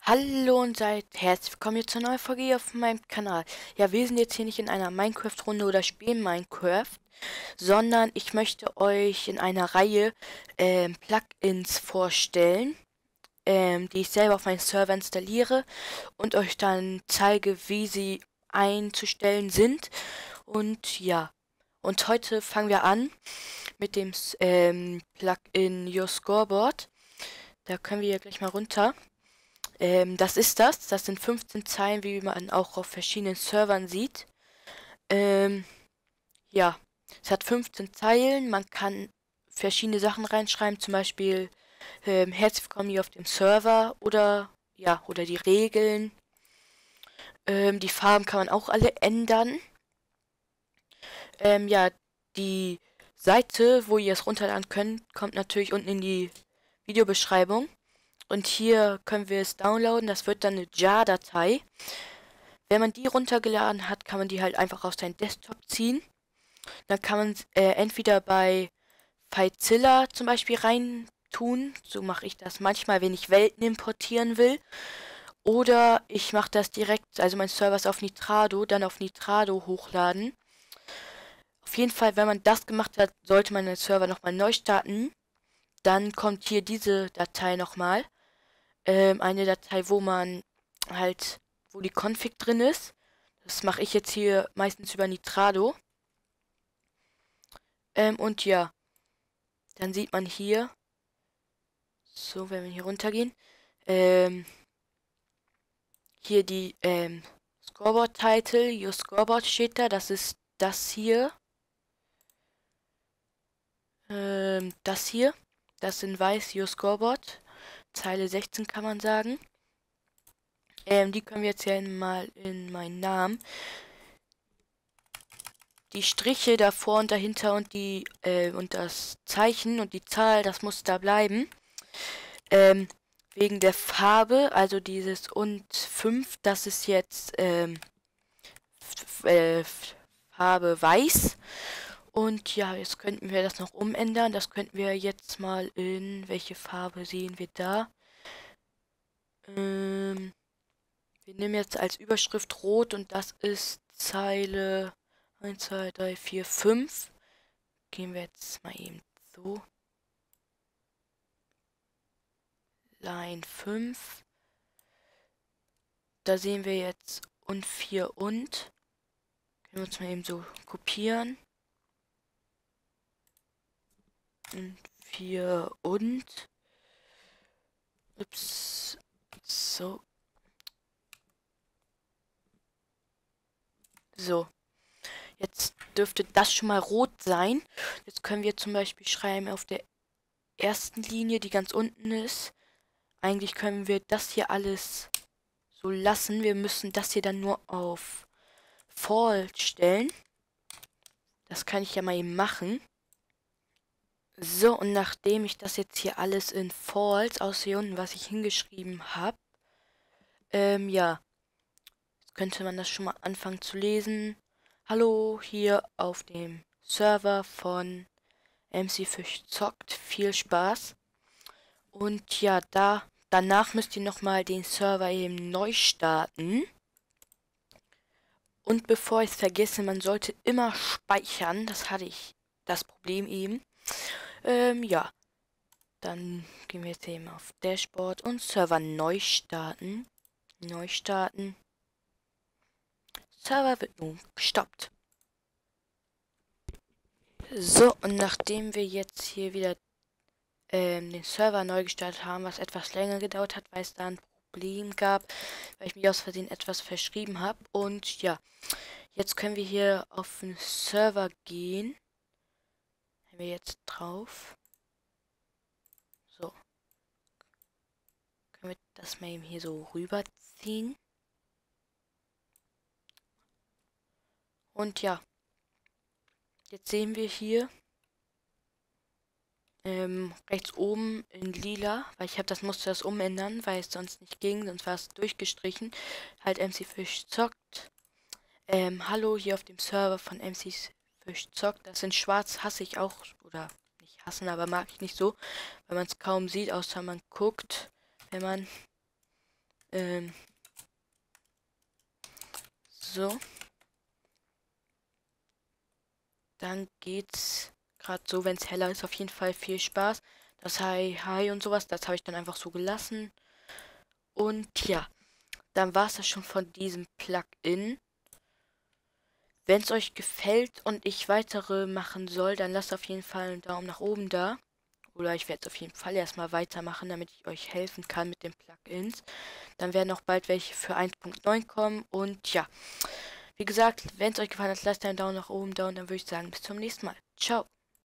Hallo und seid herzlich willkommen hier zur neuen Folge hier auf meinem Kanal. Ja, wir sind jetzt hier nicht in einer Minecraft-Runde oder spielen Minecraft, sondern ich möchte euch in einer Reihe Plugins vorstellen, die ich selber auf meinen Server installiere und euch dann zeige, wie sie einzustellen sind. Und ja, und heute fangen wir an mit dem Plugin Your Scoreboard. Da können wir hier gleich mal runter. Das ist das. Das sind 15 Zeilen, wie man auch auf verschiedenen Servern sieht. Ähm, ja, es hat 15 Zeilen. Man kann verschiedene Sachen reinschreiben, zum Beispiel herzlich willkommen hier auf dem Server oder ja, oder die Regeln. Die Farben kann man auch alle ändern. Ja, die Seite, wo ihr es runterladen könnt, kommt natürlich unten in die Videobeschreibung. Und hier können wir es downloaden. Das wird dann eine JAR-Datei. Wenn man die runtergeladen hat, kann man die halt einfach auf seinen Desktop ziehen. Dann kann man entweder bei FileZilla zum Beispiel rein tun. So mache ich das manchmal, wenn ich Welten importieren will. Oder ich mache das direkt, also mein Server ist auf Nitrado, dann auf Nitrado hochladen. Auf jeden Fall, wenn man das gemacht hat, sollte man den Server nochmal neu starten. Dann kommt hier diese Datei nochmal. Eine Datei, wo man halt, wo die Config drin ist. Das mache ich jetzt hier meistens über Nitrado. Und ja, dann sieht man hier, so, wenn wir hier runtergehen, ähm, hier die Scoreboard-Title, Your Scoreboard steht da, das ist das hier. Das hier, das in weiß, Your Scoreboard, Zeile 16 kann man sagen. Die können wir jetzt ja mal in meinen Namen. Die Striche davor und dahinter und die und das Zeichen und die Zahl, das muss da bleiben. Wegen der Farbe, also dieses und 5, das ist jetzt Farbe weiß. Und ja, jetzt könnten wir das noch umändern. Das könnten wir jetzt mal in, welche Farbe sehen wir da? Wir nehmen jetzt als Überschrift rot und das ist Zeile 1, 2, 3, 4, 5. Gehen wir jetzt mal eben so. Line 5. Da sehen wir jetzt und 4 und. Können wir uns mal eben so kopieren. Und 4 und. Ups. So. So. Jetzt dürfte das schon mal rot sein. Jetzt können wir zum Beispiel schreiben auf der ersten Linie, die ganz unten ist. Eigentlich können wir das hier alles so lassen. Wir müssen das hier dann nur auf False stellen. Das kann ich ja mal eben machen. So, und nachdem ich das jetzt hier alles in False, außer hier unten, was ich hingeschrieben habe, ja, jetzt könnte man das schon mal anfangen zu lesen. Hallo, hier auf dem Server von MC Fish zockt. Viel Spaß. Und ja, danach müsst ihr nochmal den Server eben neu starten. Und bevor ich es vergesse, man sollte immer speichern. Das hatte ich das Problem eben. Ja. Dann gehen wir jetzt eben auf Dashboard und Server neu starten. Neu starten. Server wird nun gestoppt. So, und nachdem wir jetzt hier wieder den Server neu gestartet haben, was etwas länger gedauert hat, weil es da ein Problem gab, weil ich mich aus Versehen etwas verschrieben habe. Und ja, jetzt können wir hier auf den Server gehen. Haben wir jetzt drauf. So. Können wir das mal eben hier so rüberziehen. Und ja, jetzt sehen wir hier rechts oben in lila, weil musste das umändern, weil es sonst nicht ging, sonst war es durchgestrichen. Halt MC Fish zockt. Hallo hier auf dem Server von MC Fish zockt. Das in schwarz hasse ich auch, oder nicht hassen, aber mag ich nicht so, weil man es kaum sieht, außer man guckt, wenn man So. Dann geht's gerade so, wenn es heller ist, auf jeden Fall viel Spaß. Das Hi Hi und sowas, das habe ich dann einfach so gelassen. Und ja, dann war es das schon von diesem Plugin. Wenn es euch gefällt und ich weitere machen soll, dann lasst auf jeden Fall einen Daumen nach oben da. Oder ich werde es auf jeden Fall erstmal weitermachen, damit ich euch helfen kann mit den Plugins. Dann werden auch bald welche für 1.9 kommen. Und ja, wie gesagt, wenn es euch gefallen hat, lasst einen Daumen nach oben da und dann würde ich sagen, bis zum nächsten Mal. Ciao.